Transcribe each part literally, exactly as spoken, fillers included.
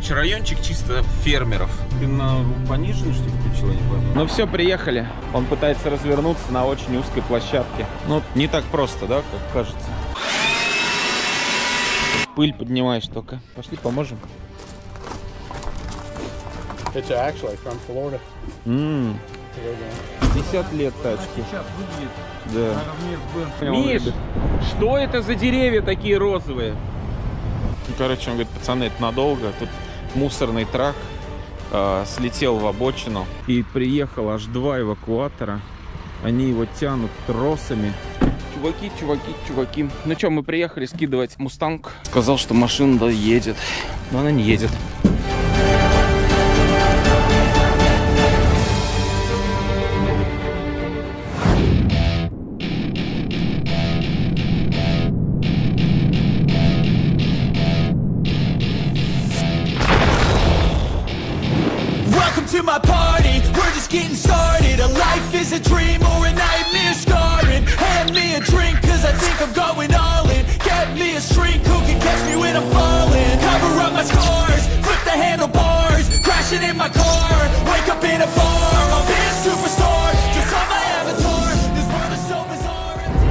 короче, райончик чисто фермеров. Ты на пониженный, что ли, включила, не пойму? Ну все, приехали. Он пытается развернуться на очень узкой площадке. Ну, не так просто, да, как кажется. Пыль поднимаешь только. Пошли, поможем. It's actually from Florida. Ммм. пятьдесят лет тачки. Да. Миш, что это за деревья такие розовые? Ну, короче, он говорит, пацаны, это надолго. Тут мусорный трак э, слетел в обочину. И приехал аж два эвакуатора. Они его тянут тросами. Чуваки, чуваки, чуваки. Ну что, мы приехали скидывать Мустанг. Сказал, что машина да едет. Но она не едет. To my party, we're just getting started. A life is a dream or a nightmare scarring. Hand me a drink cause I think I'm going all in. Get me a shrink who can catch me when I'm falling. Cover up my scars, flip the handlebars. Crashing in my car, wake up in a bar. I'll be a superstar, just on my avatar. This world is so bizarre.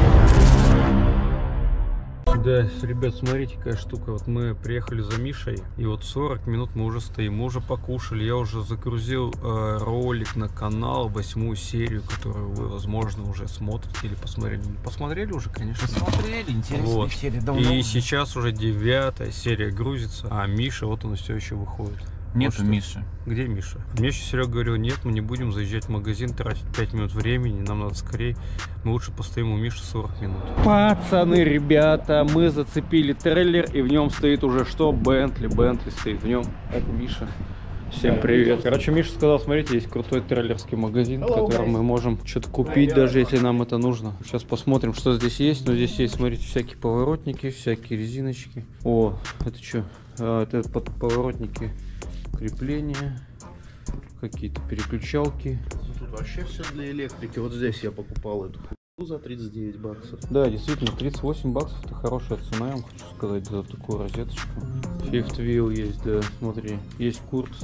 Да, ребят, смотрите, какая штука. Вот мы приехали за Мишей, и вот сорок минут мы уже стоим, мы уже покушали. Я уже загрузил э, ролик на канал, восьмую серию, которую вы, возможно, уже смотрите или посмотрели. Посмотрели уже, конечно. Смотрели, интересная вот. серия. Давно. И сейчас уже девятая серия грузится, а Миша, вот он все еще выходит. Нету вот Миши. Где Миша? Мне еще Серега говорил, нет, мы не будем заезжать в магазин, тратить пять минут времени, нам надо скорее, мы лучше постоим у Миши сорок минут. Пацаны, ребята, мы зацепили трейлер, и в нем стоит уже что? Бентли, Бентли стоит в нем. Это Миша. Всем привет. Короче, Миша сказал, смотрите, есть крутой трейлерский магазин, в котором мы можем что-то купить, даже если нам это нужно. Сейчас посмотрим, что здесь есть. Но здесь есть, смотрите, всякие поворотники, всякие резиночки. О, это что? А, это под поворотники. Крепления, какие-то переключалки. Тут вообще все для электрики. Вот здесь я покупал эту хуйню за тридцать девять баксов. Да, действительно, тридцать восемь баксов это хорошая цена, я вам хочу сказать, за такую розеточку. Fifth wheel есть, да, смотри, есть курс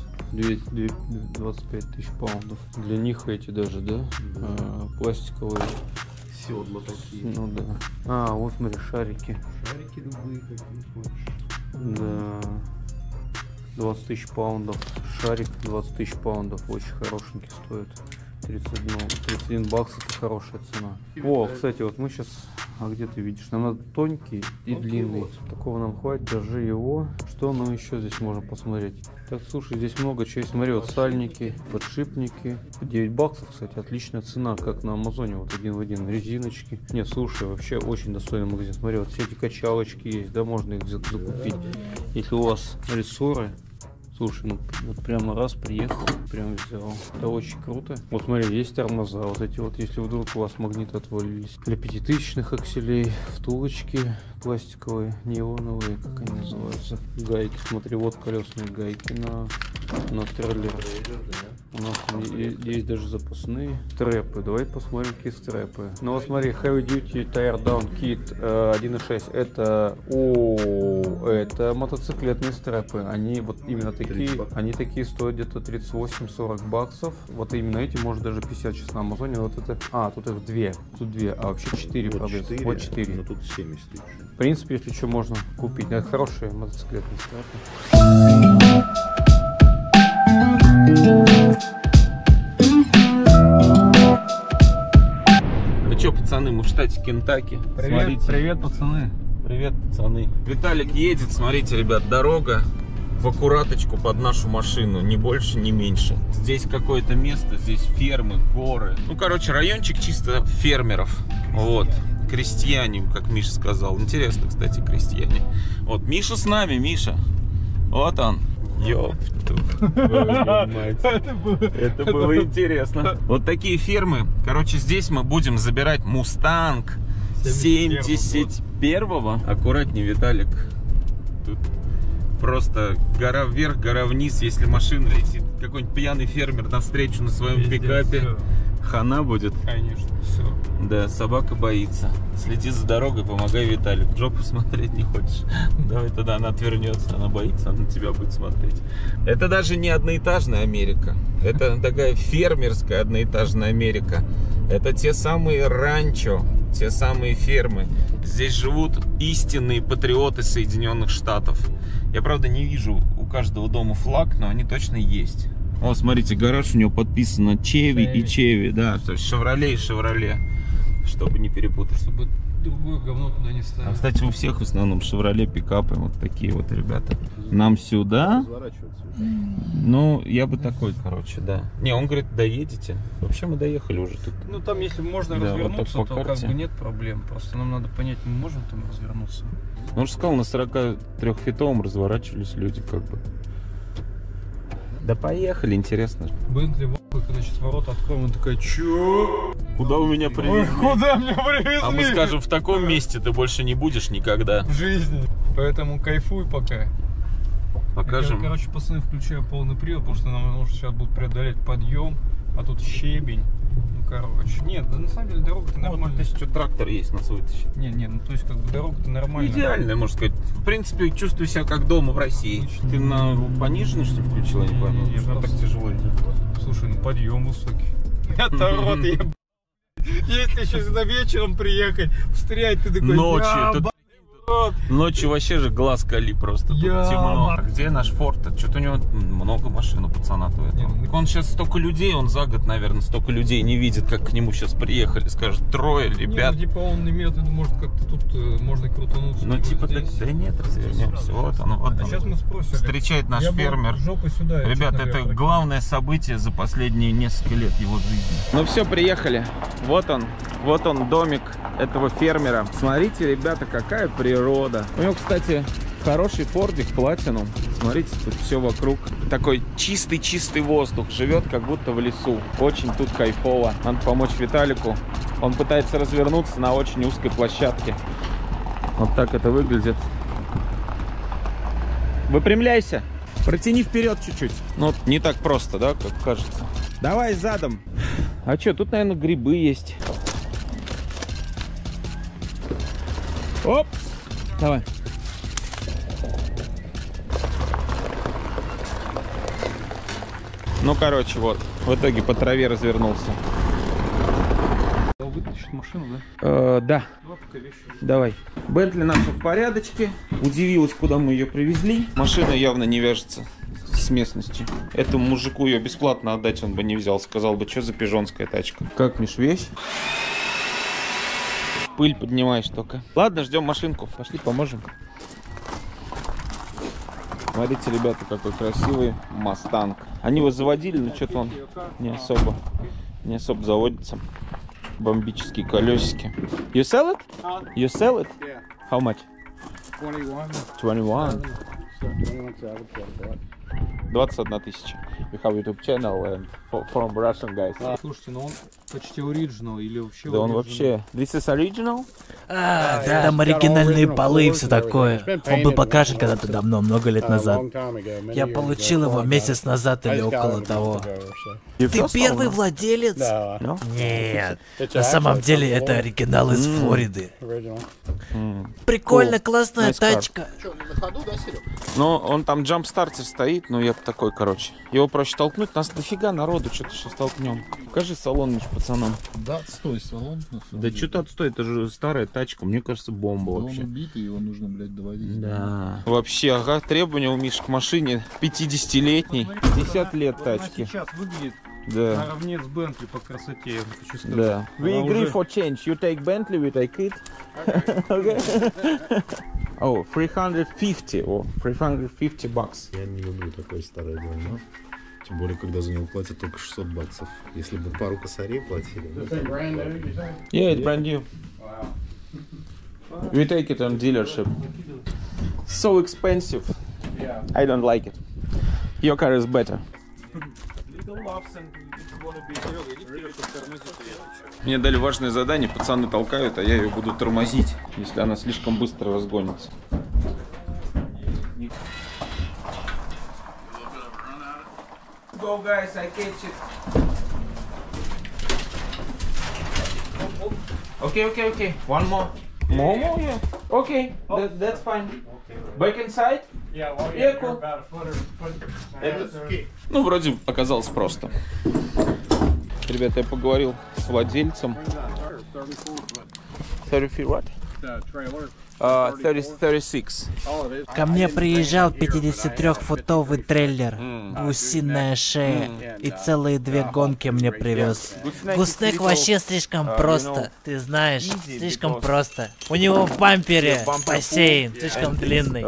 двадцать пять тысяч паундов. Для них эти даже, да, да. А, пластиковые. Седла такие. Ну да. А, вот смотри, шарики. Шарики любые, какие хочешь. Да. двадцать тысяч паундов. Шарик двадцать тысяч паундов. Очень хорошенький стоит. тридцать один, тридцать один бакс это хорошая цена. О, кстати, вот мы сейчас... А где ты видишь? Нам надо тонкий и длинный. Такого нам хватит. Держи его. Что нам еще здесь можно посмотреть? Так, слушай, здесь много чего. Смотри, вот сальники, подшипники. девять баксов, кстати, отличная цена, как на Амазоне. Вот один в один. Резиночки. Нет, слушай, вообще очень достойный магазин. Смотри, вот все эти качалочки есть, да, можно их закупить. Если у вас рессоры. Слушай, ну вот прямо раз приехал, прям взял. Это очень круто. Вот смотри, есть тормоза. Вот эти вот, если вдруг у вас магниты отвалились. Для пятитысячных акселей, втулочки пластиковые, неоновые, как они называются. Гайки, смотри, вот колесные гайки на, на трейлер. У нас есть даже запасные стрэпы. Давай посмотрим, какие стрэпы. Ну вот смотри, Heavy Duty Tire Down Kit один и шесть. Это, о, это мотоциклетные стрэпы. Они вот именно такие, они такие стоят где-то тридцать восемь сорок баксов. Вот именно эти, может даже пятьдесят сейчас на Амазоне. Вот это, а, тут их две, тут две, а вообще четыре вот продаются. четыре, вот четыре. Но тут семьдесят тысяч. В принципе, если что, можно купить. Это хорошие мотоциклетные стрэпы. Ну что, пацаны, мы в штате Кентаки. Привет, смотрите. Привет, пацаны. Привет, пацаны. Виталик едет, смотрите, ребят, дорога в аккураточку под нашу машину, ни больше, ни меньше. Здесь какое-то место, здесь фермы, горы. Ну, короче, райончик чисто фермеров. Вот, крестьяне, как Миша сказал. Интересно, кстати, крестьяне. Вот, Миша с нами, Миша. Вот он. Ёпту. Это было, это было интересно. Вот такие фермы. Короче, здесь мы будем забирать Мустанг семьдесят первого. Аккуратнее, Виталик. Тут просто гора вверх, гора вниз. Если машина летит, какой-нибудь пьяный фермер навстречу на своем Везде пикапе. все. хана будет. Конечно, все. Да, собака боится. Следи за дорогой, помогай Виталику. Жопу смотреть не хочешь? Давай тогда она отвернется, она боится, она на тебя будет смотреть. Это даже не одноэтажная Америка. Это такая фермерская одноэтажная Америка. Это те самые ранчо, те самые фермы. Здесь живут истинные патриоты Соединенных Штатов. Я, правда, не вижу у каждого дома флаг, но они точно есть. О, смотрите, гараж у него подписано Чеви и Чеви, да, то есть Шевроле и Шевроле, чтобы не перепутать. Чтобы другое говно туда не ставить. А, кстати, у всех в основном Шевроле пикапы, вот такие вот ребята. Нам сюда. Ну, я бы такой, короче, да. Не, он говорит, доедете. Вообще мы доехали уже тут. Ну там, если можно Да, развернуться, вот так по то как карте. бы нет проблем. Просто нам надо понять, мы можем там развернуться. Ну, он же сказал, на сорокатрёхфитовом разворачивались люди, как бы. Да поехали, интересно. Бентли, когда сейчас ворота откроем, он такая, чё? Куда у меня привезли? Куда меня привезли? А мы скажем, в таком месте ты больше не будешь никогда. В жизни. Поэтому кайфуй пока. Покажем. Я, короче, пацаны, включаю полный привод, потому что нам нужно сейчас будут преодолеть подъем, а тут щебень. Ну, короче. Нет, да на самом деле дорога-то нормальная. Вот, что трактор есть нас вытащит. Не, не, ну то есть как бы дорога-то нормальная. Идеальная, можно сказать. В принципе, чувствую себя как дома в России. Ты на пониженный, что ли, включила? Я не пойму. Не, не, Что просто- так тяжело идет? Слушай, ну подъем высокий. Это рот, я б***ь. Если еще сюда вечером приехать, встрять, ты такой, Ночью, я тут- б***ь. Ночью вообще же глаз кали просто. Тут Я темно. мар- А где наш форт? Что-то у него много машин у пацана-то этого. Не, ну мы- Он сейчас столько людей, он за год, наверное, столько людей не видит, как к нему сейчас приехали. Скажут, трое Не, ребят. ну, типа он имеет в виду, может как-то тут э, можно крутануться. Ну, вот типа, да, здесь. да нет, развернемся. Вот оно, вот А оно. сейчас мы спросим. Встречает наш Я бы фермер. жопой сюда, я Ребят, честно это говоря, главное событие за последние несколько лет его жизни. Ну все, приехали. Вот он, вот он домик этого фермера. Смотрите, ребята, какая природа. У него, кстати, хороший фордик Platinum. Смотрите, тут все вокруг. Такой чистый-чистый воздух. Живет как будто в лесу. Очень тут кайфово. Надо помочь Виталику. Он пытается развернуться на очень узкой площадке. Вот так это выглядит. Выпрямляйся. Протяни вперед чуть-чуть. Ну, не так просто, да, как кажется. Давай задом. А что, тут, наверное, грибы есть. Оп. Давай. Ну, короче, вот. В итоге по траве развернулся. Вытащить машину, да? Э, да. Два пока вещи. Давай. Бентли наша в порядочке. Удивилась, куда мы ее привезли. Машина явно не вяжется с местностью. Этому мужику ее бесплатно отдать он бы не взял. Сказал бы, что за пижонская тачка. Как, Миш, вещь? Пыль поднимаешь только. Ладно, ждем машинку. Пошли, поможем. Смотрите, ребята, какой красивый Мустанг. Они его заводили, но что-то он не особо, не особо заводится. Бомбические колесики. You sell it? You sell it? Yeah. How much? twenty-one. twenty-one. twenty-one thousand forty-five. двадцать одна тысяча. We have YouTube channel and for, from Russian guys. Слушайте, ну он почти оригинал или вообще... Да он original? вообще... This is original? А, там оригинальные полы и все такое. Он был покрашен когда-то давно, много лет назад. Я получил его месяц назад или около того. You Ты first первый owner? владелец? No? Нет. На самом деле это оригинал из Флориды. Mm. Прикольно, Cool. классная Nice car. тачка. Но он там джамп-стартер стоит, ну я такой, короче. Его проще толкнуть, нас дофига народу, что-то сейчас толкнем. Покажи салон, Миш, пацанам. Да, отстой салон. Да что-то отстой, это же старая тачка, мне кажется, бомба Он вообще. убитый, его нужно, блядь, доводить. Да. Вообще, ага, требования у Миши к машине пятидесятилетней. пятьдесят лет Вот она тачки. сейчас выглядит Да. наравне с Бентли по красоте, я хочу сказать. Да. We Она agree уже- for change. You take Bentley, we take it. Okay. Oh, three hundred fifty. О, three hundred fifty bucks. Я не люблю такое старое говно. Тем более, когда за него платят только шестьсот баксов. Если бы пару косарей платили. Yeah, it's brand new. We take it on dealership. So expensive. I don't like it. Your car is better. Мне дали важное задание, пацаны толкают, а я ее буду тормозить, если она слишком быстро разгонится. Go, guys, I catch it. Okay, okay, okay. One more. More, more, yeah. Okay, that, that's fine. Back inside? Yeah, well, Yeah, cool. about a foot or foot. Это... Ну, вроде оказалось просто. Ребята, я поговорил с владельцем. thirty feet what? Uh, thirty, thirty-six. Ко мне приезжал пятидесятитрёхфутовый трейлер, гусиная шея и целые две гонки мне привез. Гуснек вообще слишком просто, ты знаешь, слишком просто. У него в бампере бассейн слишком длинный.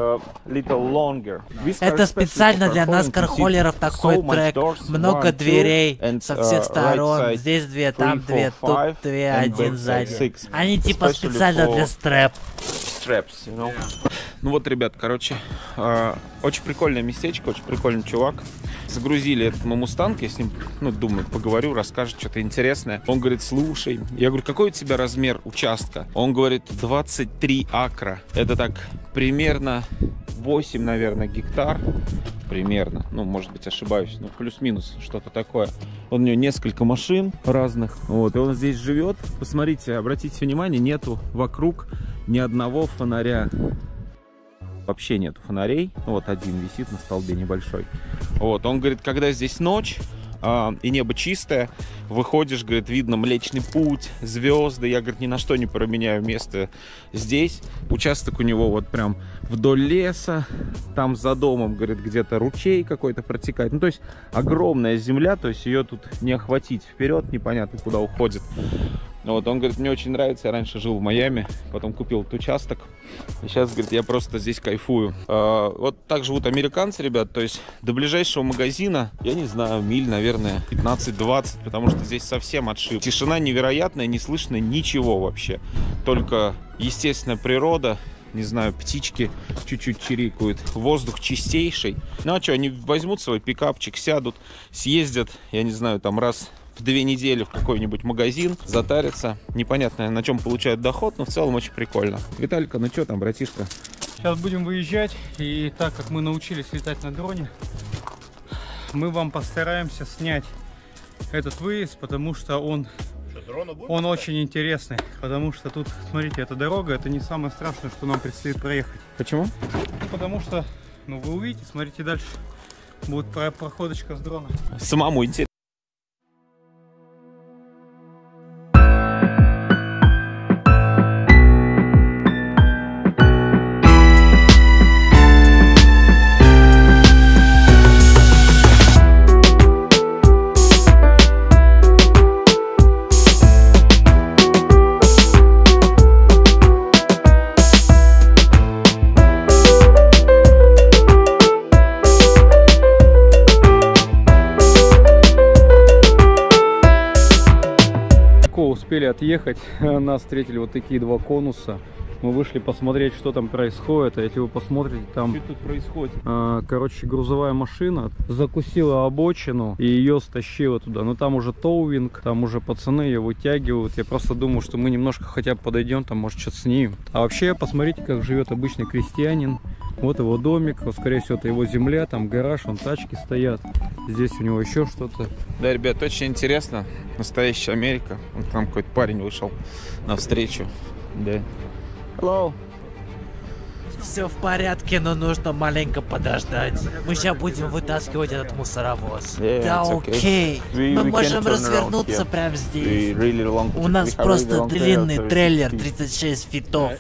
Это специально для наскар-холлеров такой трек. Много дверей со всех сторон. Здесь две, там две, тут две, один сзади. Они типа специально для стрэп. Straps, you know? Ну вот, ребят, короче, э, очень прикольное местечко, очень прикольный чувак. Загрузили этот мустанг, я с ним, ну, думаю, поговорю, расскажет что-то интересное. Он говорит, слушай, я говорю, какой у тебя размер участка? Он говорит, двадцать три акра. Это так примерно восемь, наверное, гектар. Примерно, ну, может быть, ошибаюсь, но плюс-минус что-то такое. У него несколько машин разных, вот, и он здесь живет. Посмотрите, обратите внимание, нету вокруг ни одного фонаря. Вообще нету фонарей. Вот один висит на столбе небольшой. Вот, он говорит, когда здесь ночь, а, и небо чистое, выходишь, говорит, видно Млечный Путь, звезды. Я, говорит, ни на что не променяю место здесь. Участок у него вот прям вдоль леса. Там за домом, говорит, где-то ручей какой-то протекает. Ну, то есть огромная земля, то есть ее тут не охватить вперед, непонятно куда уходит. Вот, он говорит, мне очень нравится, я раньше жил в Майами, потом купил этот участок. И сейчас, говорит, я просто здесь кайфую. А, вот так живут американцы, ребят, то есть до ближайшего магазина, я не знаю, миль, наверное, пятнадцать-двадцать, потому что здесь совсем отшиб. Тишина невероятная, не слышно ничего вообще. Только естественная природа, не знаю, птички чуть-чуть чирикают, воздух чистейший. Ну а что, они возьмут свой пикапчик, сядут, съездят, я не знаю, там раз в две недели в какой-нибудь магазин, затарятся. Непонятно, на чем получают доход, но в целом очень прикольно. Виталька, ну что там, братишка? Сейчас будем выезжать, и так как мы научились летать на дроне, мы вам постараемся снять этот выезд, потому что он, он очень интересный. Потому что тут, смотрите, эта дорога, это не самое страшное, что нам предстоит проехать. Почему? Ну, потому что, ну, вы увидите, смотрите дальше, будет проходочка с дрона. Самому интересно. Успели отъехать, нас встретили вот такие два конуса. Мы вышли посмотреть, что там происходит. А если вы посмотрите, там что тут происходит? А, короче, грузовая машина закусила обочину и ее стащила туда. Но там уже тоувинг, там уже пацаны ее вытягивают. Я просто думаю, что мы немножко хотя бы подойдем, там может что-то снимем. А вообще, посмотрите, как живет обычный крестьянин. Вот его домик, вот, скорее всего, это его земля, там гараж, вон тачки стоят. Здесь у него еще что-то. Да, ребят, очень интересно. Настоящая Америка. Вот там какой-то парень вышел навстречу. Да. Hello. Все в порядке, но нужно маленько подождать. Мы сейчас будем вытаскивать этот мусоровоз. Yeah, да окей. Okay. We, Мы we можем развернуться прямо здесь. Really long, У нас просто really длинный trail, трейлер тридцать шесть фитов.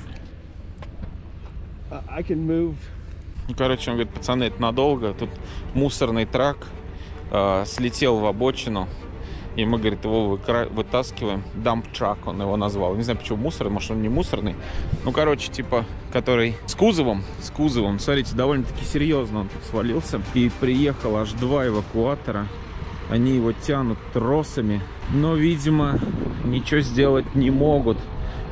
I can move. Ну, короче, он говорит, пацаны, это надолго. Тут мусорный трак э, слетел в обочину. И мы, говорит, его вытаскиваем. Дамп-трак он его назвал. Не знаю, почему мусорный, может, он не мусорный. Ну, короче, типа, который с кузовом. С кузовом. Смотрите, довольно-таки серьезно он тут свалился. И приехало аж два эвакуатора. Они его тянут тросами. Но, видимо, ничего сделать не могут.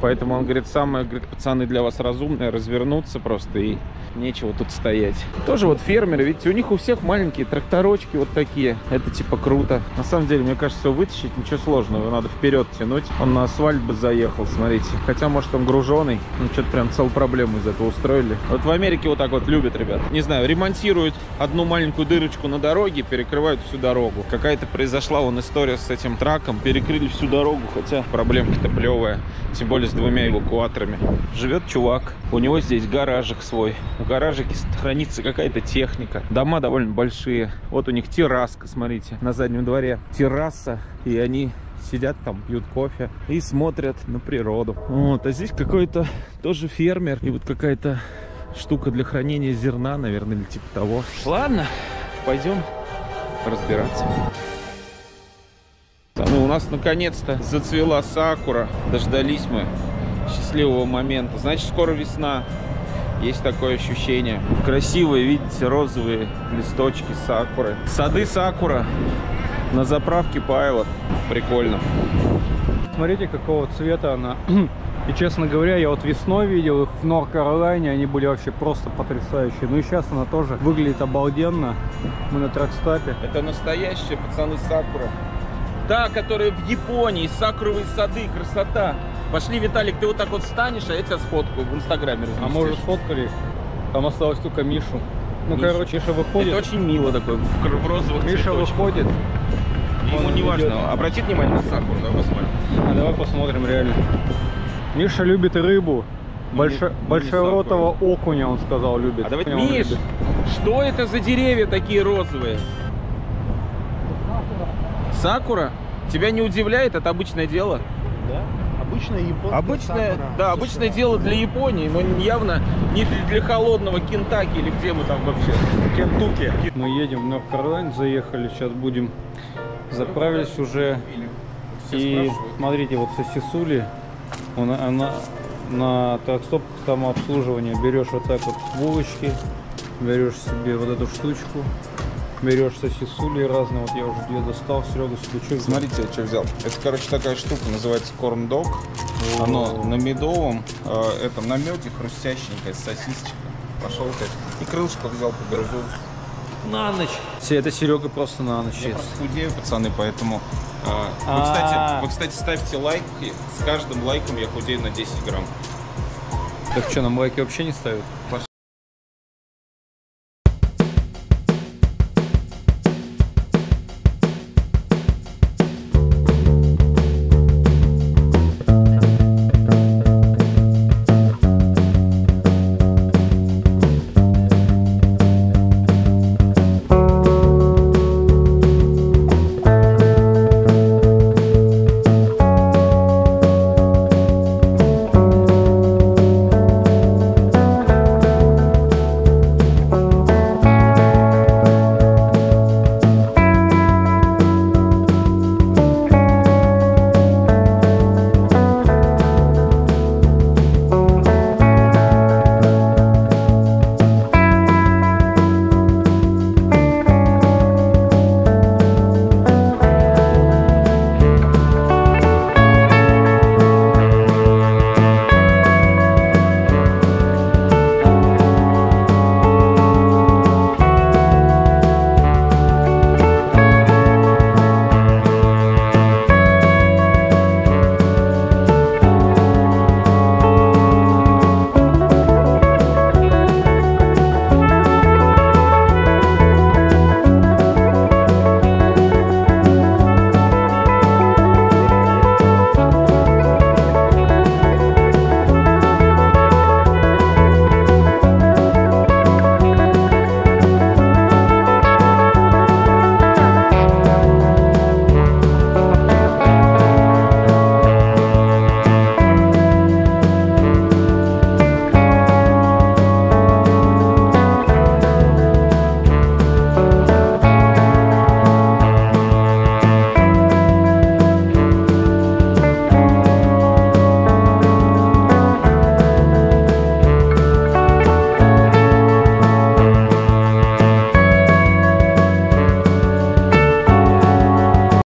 Поэтому он говорит, самое, говорит, пацаны, для вас разумное развернуться просто и нечего тут стоять. Тоже вот фермеры, видите, у них у всех маленькие тракторочки вот такие. Это типа круто. На самом деле, мне кажется, его вытащить ничего сложного. Его надо вперед тянуть. Он на асфальт бы заехал, смотрите. Хотя, может, он груженый. Ну, что-то прям целую проблему из этого устроили. Вот в Америке вот так вот любят, ребят. Не знаю, ремонтируют одну маленькую дырочку на дороге, перекрывают всю дорогу. Какая-то произошла вон история с этим траком. Перекрыли всю дорогу, хотя проблемка-то плевая. Тем более с двумя эвакуаторами. Живет чувак. У него здесь гаражик свой. В гаражике хранится какая-то техника. Дома довольно большие. Вот у них терраска, смотрите, на заднем дворе. Терраса. И они сидят там, пьют кофе и смотрят на природу. Вот, а здесь какой-то тоже фермер. И вот какая-то штука для хранения зерна, наверное, или типа того. Ладно, пойдем разбираться. Ну, у нас наконец-то зацвела сакура. Дождались мы счастливого момента. Значит, скоро весна. Есть такое ощущение. Красивые, видите, розовые листочки сакуры. Сады сакура на заправке Pilot. Прикольно. Смотрите, какого цвета она. И, честно говоря, я вот весной видел их в Норт-Каролайне, они были вообще просто потрясающие. Ну и сейчас она тоже выглядит обалденно. Мы на тракстапе. Это настоящие, пацаны, сакура. Та, которая в Японии, сакуровые сады, красота. Пошли, Виталик, ты вот так вот встанешь, а я тебя сфоткаю в Инстаграме разместишь. А мы уже сфоткали. Там осталось только Мишу. Ну, Миша. короче, Миша выходит. Это очень мило такой, в, в розовых Миша цветочках. выходит. Ему не важно. Обрати внимание на сакуру, давай посмотрим. А давай посмотрим реально. Миша любит рыбу. Больше, не большеротого окуня, он сказал, любит. А давай, Он Миш, любит. что это за деревья такие розовые? Сакура? Тебя не удивляет? Это обычное дело? Да? Обычная японская Обычное, сакура. да, обычное дело для Японии, но явно не для, для холодного Кентаки или где мы там вообще? Кентукки. Мы едем в Норт-Каролайну, заехали, сейчас будем, заправились уже. И смотрите, вот сосисули, он, она на тракстопах самообслуживания. Берешь вот так вот булочки, берешь себе вот эту штучку, берешь сосисули разные. Вот я уже две достал, Серега себе что. Смотрите, я что взял. Это, короче, такая штука, называется корн-дог. Оно на медовом, э, этом, на меде, хрустященькое, с сосисочкой. Пошел так. И крылышко взял, погрузил. На ночь. Это Серега просто на ночь. Я просто худею, пацаны, поэтому... Э, вы, кстати, вы, кстати, ставьте лайки. С каждым лайком я худею на десять грамм. Так что, нам лайки вообще не ставят?